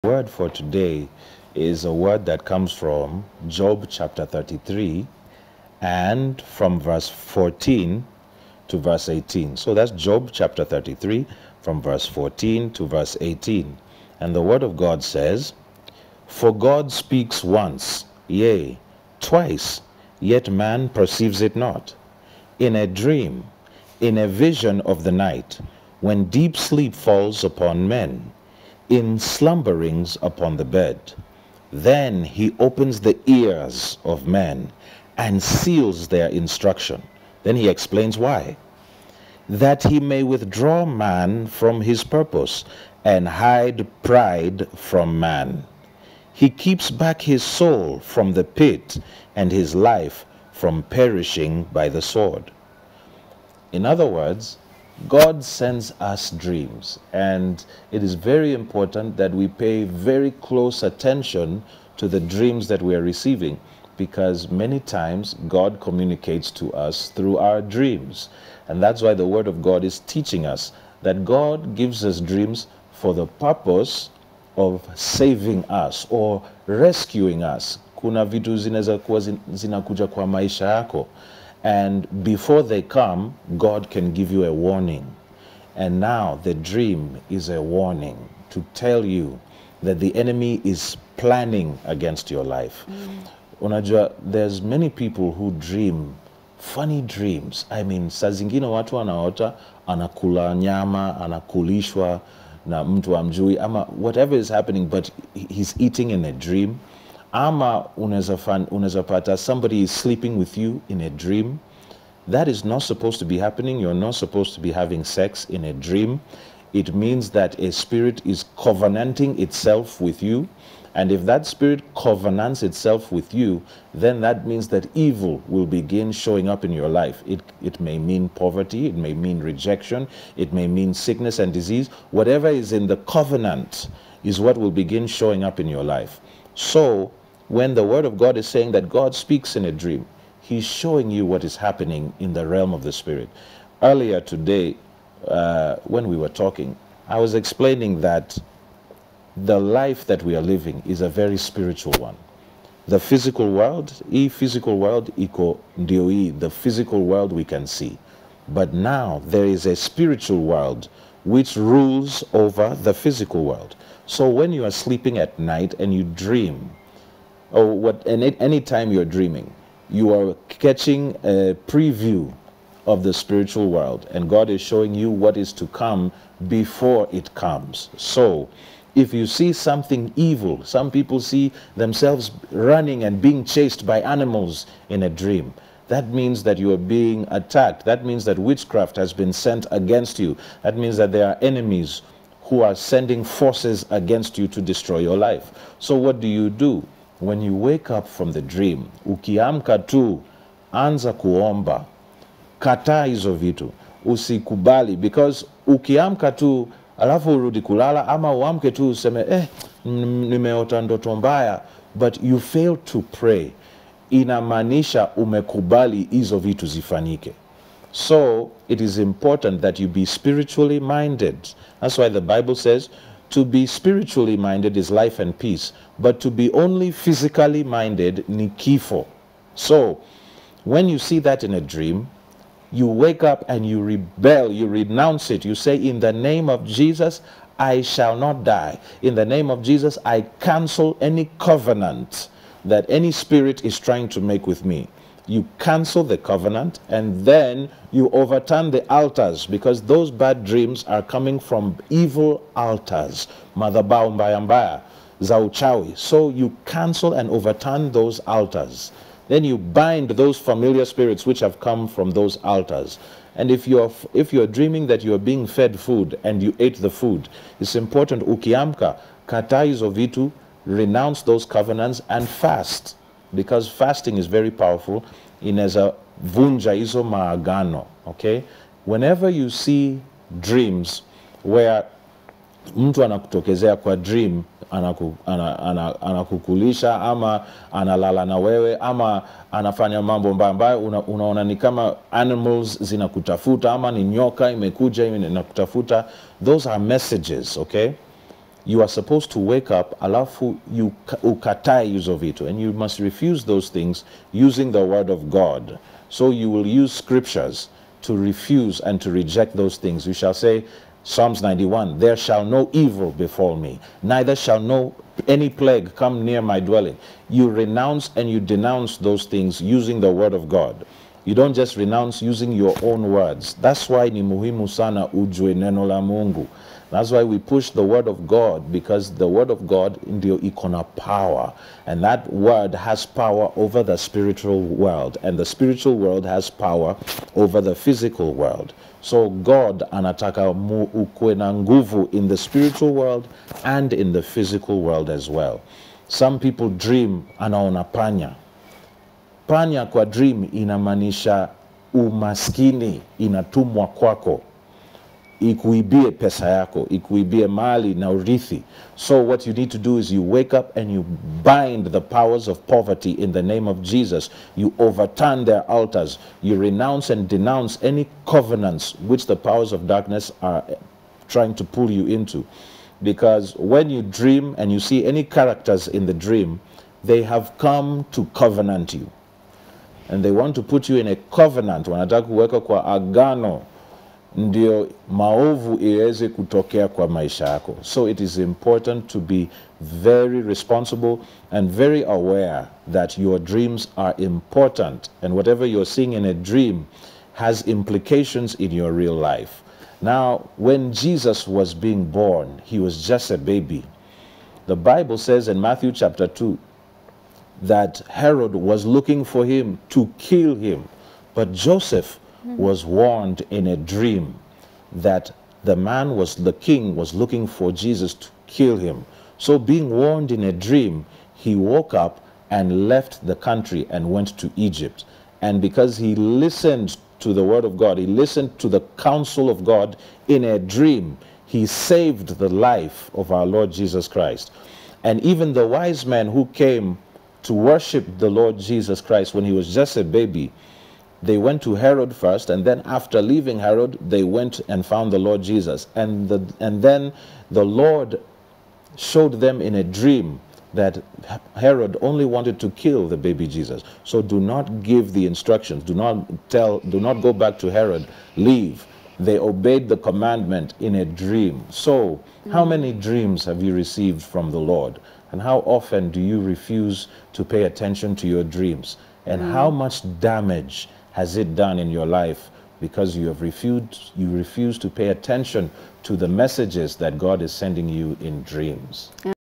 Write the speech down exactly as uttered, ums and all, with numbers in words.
Word for today is a word that comes from Job chapter thirty-three and from verse fourteen to verse eighteen. So that's Job chapter thirty-three from verse fourteen to verse eighteen. And the word of God says, "For God speaks once, yea, twice, yet man perceives it not. In a dream, in a vision of the night, when deep sleep falls upon men, in slumberings upon the bed. Then he opens the ears of men and seals their instruction." Then he explains why. "That he may withdraw man from his purpose and hide pride from man. He keeps back his soul from the pit and his life from perishing by the sword." In other words, God sends us dreams, and it is very important that we pay very close attention to the dreams that we are receiving, because many times God communicates to us through our dreams. And that's why the Word of God is teaching us that God gives us dreams for the purpose of saving us or rescuing us. Kuna vitu zinaweza kuwa zinakuja kwa maisha yako, and before they come, God can give you a warning. And now the dream is a warning to tell you that the enemy is planning against your life. Mm. Unajua, there's many people who dream funny dreams. I mean, saa zingine watu wanaota anakula nyama, anakulishwa na mtu amjui, ama whatever is happening, but he's eating in a dream. Ama unaweza pata somebody is sleeping with you in a dream. That is not supposed to be happening. You're not supposed to be having sex in a dream. It means that a spirit is covenanting itself with you. And if that spirit covenants itself with you, then that means that evil will begin showing up in your life. It, it may mean poverty, it may mean rejection, it may mean sickness and disease. Whatever is in the covenant is what will begin showing up in your life. So, when the Word of God is saying that God speaks in a dream, He's showing you what is happening in the realm of the Spirit. Earlier today, uh, when we were talking, I was explaining that the life that we are living is a very spiritual one. The physical world, e physical world, iko ndio hii, the physical world we can see. But now there is a spiritual world which rules over the physical world. So when you are sleeping at night and you dream, or what, any, any time you're dreaming, you are catching a preview of the spiritual world, and God is showing you what is to come before it comes. So if you see something evil, some people see themselves running and being chased by animals in a dream. That means that you are being attacked. That means that witchcraft has been sent against you. That means that there are enemies who are sending forces against you to destroy your life. So what do you do? When you wake up from the dream, ukiamka tu, anza kuomba, kataa hizo vitu, usikubali, because ukiamka tu, alafu urudi kulala, ama uamke tu useme, eh, nimeota ndoto mbaya, but you fail to pray, inamaanisha umekubali hizo vitu zifanyike. So, it is important that you be spiritually minded. That's why the Bible says, to be spiritually minded is life and peace, but to be only physically minded ni kifo. So, when you see that in a dream, you wake up and you rebel, you renounce it. You say, in the name of Jesus, I shall not die. In the name of Jesus, I cancel any covenant that any spirit is trying to make with me. You cancel the covenant, and then you overturn the altars, because those bad dreams are coming from evil altars, madhabahu mbaya mbaya za uchawi. So you cancel and overturn those altars. Then you bind those familiar spirits which have come from those altars. And if you're if you're dreaming that you're being fed food and you ate the food, it's important, ukiamka, kataa hizo vitu, renounce those covenants and fast. Because fasting is very powerful. Inaweza vunja hizo maagano, okay? Whenever you see dreams where mtu anakutokezea kwa dream, anaku, ana, ana, anakukulisha, ama analala na wewe, ama anafanya mambo mbaya mbaya, una, unaona ni kama animals zinakutafuta, ama ni nyoka imekuja inakutafuta, those are messages, okay? you are supposed to wake up, alafu you ukatae hizo vitu, and you must refuse those things using the word of God. So you will use scriptures to refuse and to reject those things. You shall say, Psalms ninety-one, there shall no evil befall me, neither shall no any plague come near my dwelling. You renounce and you denounce those things using the word of God. You don't just renounce using your own words. That's why ni muhimu sana ujue neno la Mungu. That's why we push the word of God, because the word of God ndio iko na power, and that word has power over the spiritual world, and the spiritual world has power over the physical world. So God anataka mu ukwe na nguvu in the spiritual world and in the physical world as well. Some people dream anaona panya. Panya kwa dream inamaanisha umaskini inatumwa kwako, ikuibie pesa yako, ikuibie mali na urithi. So what you need to do is you wake up and you bind the powers of poverty in the name of Jesus. You overturn their altars. You renounce and denounce any covenants which the powers of darkness are trying to pull you into. Because when you dream and you see any characters in the dream, they have come to covenant you. And they want to put you in a covenant. Wanataka kuweka kwa agano ndio maovu iweze kutokea kwa maisha yako. So it is important to be very responsible and very aware that your dreams are important, and whatever you're seeing in a dream has implications in your real life. Now, when Jesus was being born, he was just a baby. The Bible says in Matthew chapter two that Herod was looking for him to kill him, but Joseph was warned in a dream that the man was, the king was looking for Jesus to kill him. So being warned in a dream, he woke up and left the country and went to Egypt. And because he listened to the word of God, he listened to the counsel of God in a dream, he saved the life of our Lord Jesus Christ. And even the wise men who came to worship the Lord Jesus Christ when he was just a baby, they went to Herod first, and then after leaving Herod, they went and found the Lord Jesus. And, the, and then the Lord showed them in a dream that Herod only wanted to kill the baby Jesus. So do not give the instructions. Do not tell, do not go back to Herod. Leave. They obeyed the commandment in a dream. So how many dreams have you received from the Lord? And how often do you refuse to pay attention to your dreams? And mm. how much damage has it done in your life because you have refused, you refuse to pay attention to the messages that God is sending you in dreams?